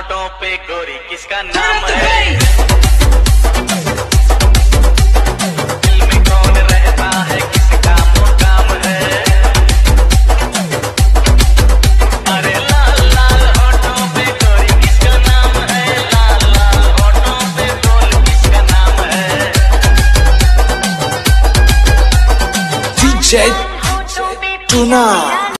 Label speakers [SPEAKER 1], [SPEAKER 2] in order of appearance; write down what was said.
[SPEAKER 1] होठों पे गोरी किसका नाम है? दिल में कौन रहता है, किसका मुकाम है? अरे लाल लाल होठों पे गोरी किसका नाम है? लाल लाल होठों पे गोरी किसका नाम है?
[SPEAKER 2] DJ Tuna